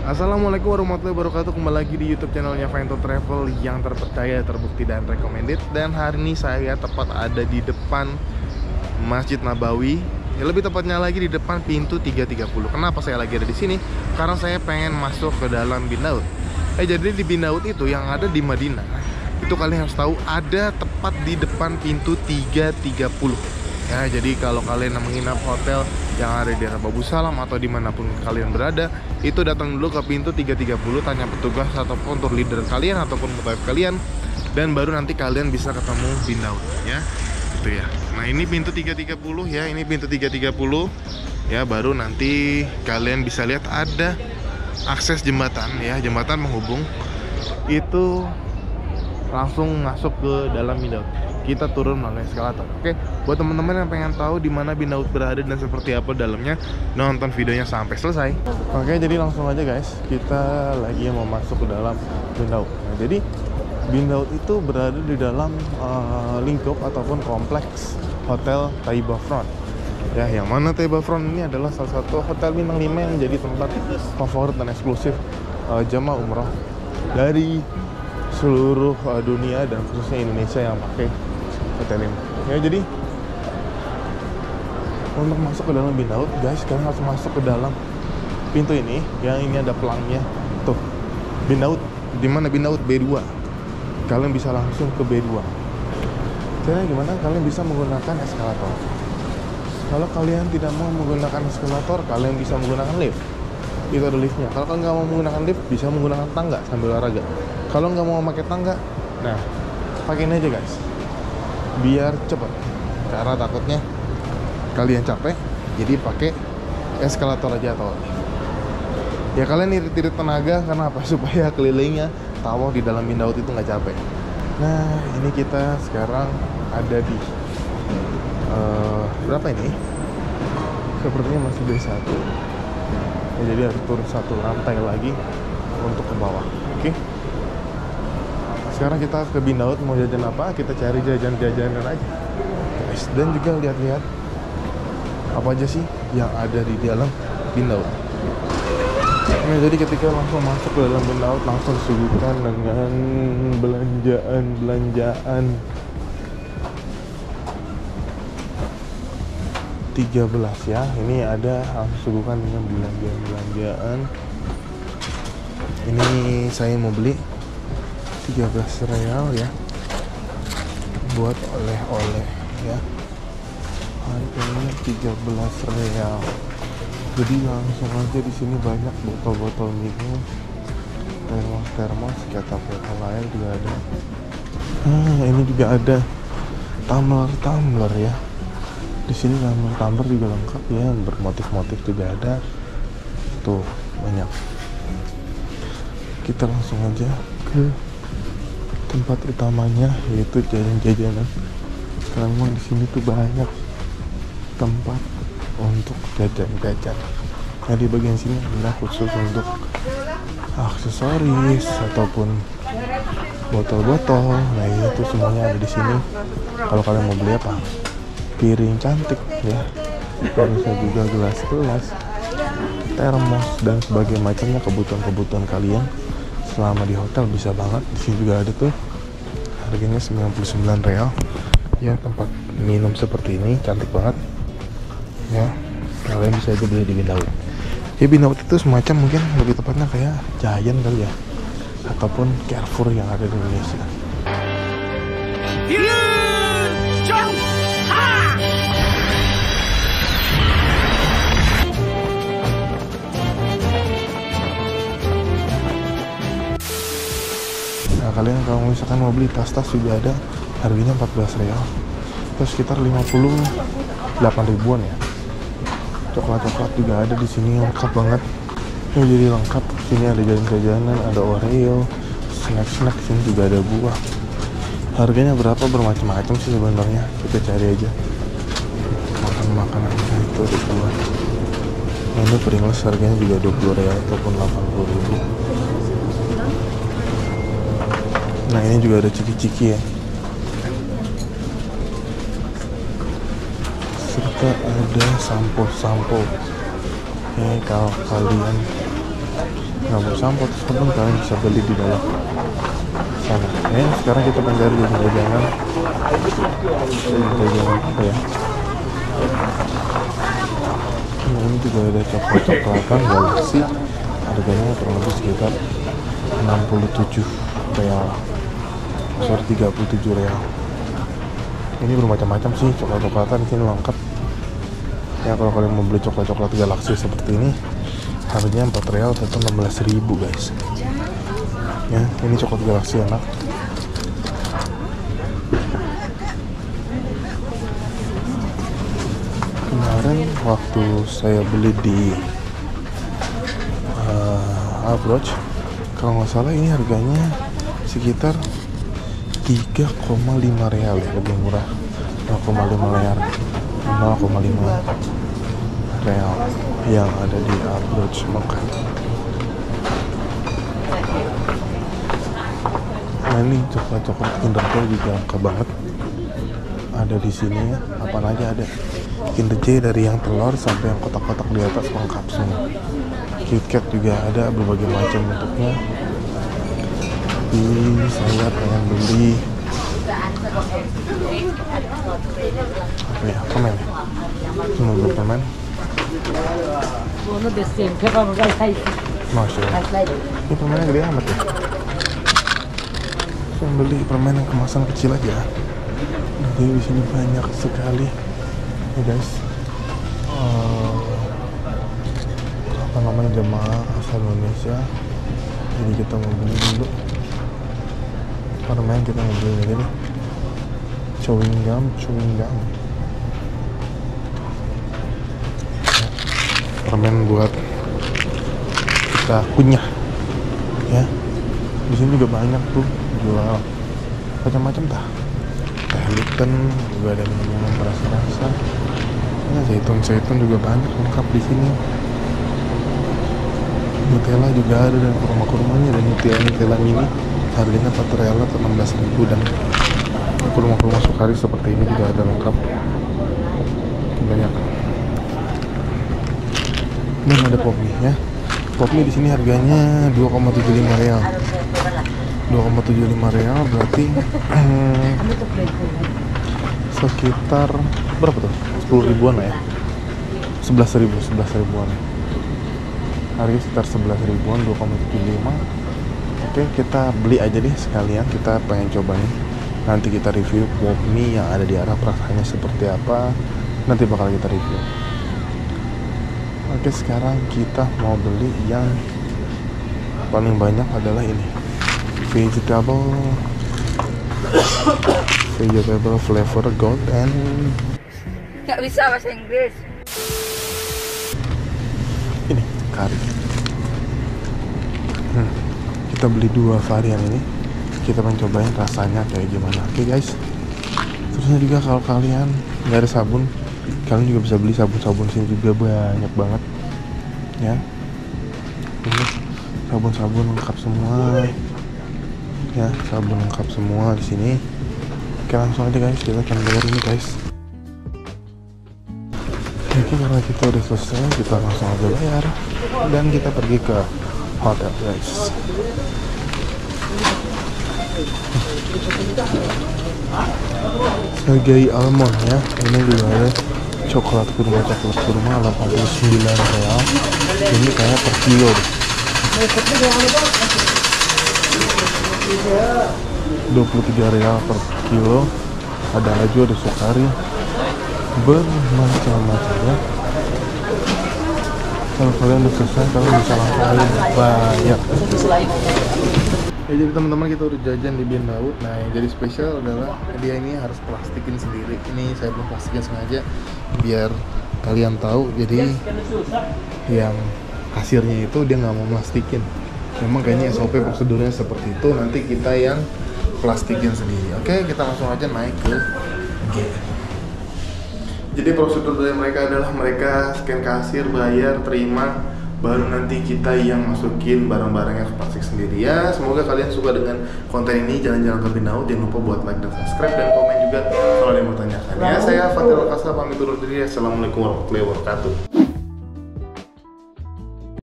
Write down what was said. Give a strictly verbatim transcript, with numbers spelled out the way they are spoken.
Assalamualaikum warahmatullahi wabarakatuh. Kembali lagi di YouTube channelnya Fine to Travel yang terpercaya, terbukti, dan recommended. Dan hari ini saya tepat ada di depan Masjid Nabawi. Ya, lebih tepatnya lagi di depan pintu tiga tiga puluh. Kenapa saya lagi ada di sini? Karena saya pengen masuk ke dalam Bin Daud. Eh jadi di Bin Daud itu yang ada di Madinah, itu kalian harus tahu ada tepat di depan pintu tiga tiga puluh. Ya, jadi kalau kalian menginap hotel yang ada di Abu Salam atau dimanapun kalian berada, itu datang dulu ke pintu tiga tiga puluh, tanya petugas ataupun tour leader kalian ataupun mutawif kalian, dan baru nanti kalian bisa ketemu Bin Daud, ya. Gitu ya. Nah, ini pintu tiga tiga puluh ya, ini pintu tiga tiga puluh. Ya, baru nanti kalian bisa lihat ada akses jembatan ya, jembatan menghubung. Itu langsung masuk ke dalam Bin Daud. Kita turun melalui eskalator. Oke, buat teman-teman yang pengen tahu di mana Bin Daud berada dan seperti apa dalamnya, nonton videonya sampai selesai. Oke, jadi langsung aja guys, kita lagi mau masuk ke dalam Bin Daud. Nah, jadi Bin Daud itu berada di dalam uh, lingkup ataupun kompleks Hotel Taiba Front. Ya, yang mana Taiba Front ini adalah salah satu hotel bintang lima yang menjadi tempat favorit dan eksklusif uh, jamaah umroh dari seluruh uh, dunia dan khususnya Indonesia yang pakai hotel ini. Ya, jadi untuk masuk ke dalam Bin Daud, guys, kalian harus masuk ke dalam pintu ini. Yang ini ada pelangnya. Tuh, Bin Daud. Di mana Bin Daud? B dua. Kalian bisa langsung ke B dua. Caranya gimana? Kalian bisa menggunakan eskalator. Kalau kalian tidak mau menggunakan eskalator, kalian bisa menggunakan lift. Itu ada liftnya. Kalau kalian nggak mau menggunakan lift, bisa menggunakan tangga sambil olahraga. Kalau nggak mau pakai tangga, nah, pakai ini aja guys, biar cepet. Karena takutnya kalian capek, jadi pakai eskalator aja atau ya kalian irit-irit tenaga. Karena apa? Supaya kelilingnya tahu di dalam Bin Daud itu nggak capek. Nah, ini kita sekarang ada di uh, berapa ini? Sepertinya masih B satu ya, jadi harus turun satu lantai lagi untuk ke bawah. Oke, sekarang kita ke Bin Daud. Mau jajan apa? Kita cari jajan-jajanan aja guys, dan juga lihat-lihat apa aja sih yang ada di dalam Bin Daud. Nah, jadi ketika langsung masuk ke dalam Bin Daud, langsung disuguhkan dengan belanjaan-belanjaan tiga belas ya. Ini ada langsung disuguhkan dengan belanjaan-belanjaan. Ini saya mau beli tiga belas real ya, buat oleh-oleh ya. Harganya tiga belas real. Jadi langsung aja di sini banyak botol-botol minum, termos-termos, kata-kata lain juga ada. Nah, ini juga ada tumbler-tumbler ya. Di sini tumbler-tumbler juga lengkap ya, bermotif-motif juga ada. Tuh, banyak. Kita langsung aja ke tempat utamanya, yaitu jajan-jajanan. Karena memang di sini tuh banyak tempat untuk jajan-jajan. Nah, di bagian sini adalah khusus untuk aksesoris ataupun botol-botol. Nah, itu semuanya ada di sini. Kalau kalian mau beli apa? Piring cantik ya. Bisa juga gelas-gelas, termos, dan sebagainya macamnya, kebutuhan-kebutuhan kalian selama di hotel bisa banget. Di sini juga ada tuh. Harganya sembilan puluh sembilan real. Ya, tempat minum seperti ini cantik banget. Ya, kalian bisa aja beli di Bin Daud. Ya, Bin Daud itu semacam, mungkin lebih tepatnya kayak Giant kali ya, ataupun Carrefour yang ada di Indonesia. Nah, kalian kalau misalkan mau beli tas-tas juga ada, harganya empat belas real. Terus sekitar lima puluh delapan ribuan ya. Coklat-coklat juga ada di sini, lengkap banget. Ini jadi lengkap. Sini ada jajan-jajanan, ada Oreo, snack-snack. Sini juga ada buah. Harganya berapa? Bermacam-macam sih sebenarnya. Kita cari aja. Makan-makanan itu ada buah. Nah, ini Pringles harganya juga dua puluh real ataupun delapan puluh ribu. Nah, ini juga ada ciki-ciki ya. Serta ada sampo-sampo. Oke, kalau kalian nggak mau sampo sabun, kalian bisa beli di dalam sana. Eh, sekarang kita mencari jajanan. Jajanan apa ya? Nah, ini juga ada coklat-coklatan Galaxy, harganya kurang lebih sekitar enam puluh tujuh real, sorry tiga puluh tujuh real. Ini bermacam-macam sih coklat-coklatan, di sini lengkap. Ya kalau kalian mau beli coklat-coklat Galaxy seperti ini, harganya empat real atau enam belas ribu guys. Ya, ini coklat Galaxy enak. Kemarin waktu saya beli di uh, Approach, kalau nggak salah ini harganya sekitar tiga koma lima real ya, lebih murah. nol koma lima real nol koma lima real yang ada di Approach Mekah. Nah, ini coklat-coklat Kinder Joy juga lengkap banget. Ada di sini ya, apa aja ada. Kinder Joy dari yang telur sampai yang kotak-kotak di atas lengkap semua. KitKat juga ada berbagai macam bentuknya. Tapi saya pengen beli apa ya, permen. Cuma beli permen. Masya Allah. Ini permennya gede amat ya. Saya beli permen yang kemasan kecil aja. Jadi di sini banyak sekali, ya guys. Uh, apa namanya, jemaah asal Indonesia. Jadi kita mau beli dulu permen, kita mau beli lagi nih. Chewing gum, chewing gum. Permen buat kita kunyah, ya. Di sini juga banyak tuh jual macam-macam tah. Teh Lipton juga ada, minuman berasa-rasa. Ya, zaitun-zaitun juga banyak lengkap di sini. Nutella juga ada dan kurma-kurmanya, dan Nutella Nutella mini harganya empat real atau enam belas ribu, dan kurma-kurma Sukari seperti ini juga ada lengkap. Banyak. Ini ada pop mie ya. Pop mie di sini harganya dua koma tujuh lima real. dua koma tujuh lima real berarti hmm, sekitar berapa tuh? sepuluh ribuan lah ya. sebelas ribu, sebelas ribuan. Harga sekitar sebelas ribuan, dua koma tujuh lima. Oke, kita beli aja deh sekalian, kita pengen coba nih. Nanti kita review pop mie yang ada di Arab rasanya seperti apa. Nanti bakal kita review. Oke, sekarang kita mau beli yang paling banyak adalah ini. Vegetable Vegetable flavor gold and nggak bisa bahasa Inggris. Ini kari. hmm, Kita beli dua varian ini. Kita mencobain rasanya kayak gimana. Oke guys. Terusnya juga kalau kalian nggak ada sabun, kalian juga bisa beli sabun-sabun sini juga banyak banget ya. Ini sabun-sabun lengkap semua ya, sabun lengkap semua di sini. Oke, langsung aja guys, kita akan bayar ini guys. Oke, karena kita udah selesai, kita langsung aja bayar dan kita pergi ke hotel guys. Sebagai almond ya, ini juga ada coklat kurma, coklat kurma delapan puluh sembilan real. Ini kayak per kilo deh. dua puluh tiga real per kilo. Ada Aju, ada Sukari, bermacam-macam ya. Kalau kalian udah selesai, kalian bisa langsung bayar. Ya, jadi teman-teman, kita udah jajan di Bin Daud. Nah, yang jadi spesial adalah dia ini harus plastikin sendiri. Ini saya belum plastikin sengaja biar kalian tahu. Jadi yang kasirnya itu dia nggak mau plastikin. Memang kayaknya S O P prosedurnya seperti itu. Nanti kita yang plastikin sendiri. Oke, kita langsung aja naik ke gate. Jadi prosedur dari mereka adalah mereka scan kasir, bayar, terima, baru nanti kita yang masukin barang-barangnya ke plastik sendiri ya. Semoga kalian suka dengan konten ini. Jalan-jalan ke Bin Daud, jangan lupa buat like dan subscribe, dan komen juga kalau ada yang mau tanyakan ya. Saya Fatir Al-Kasra pamit undur diri. Assalamualaikum warahmatullahi wabarakatuh.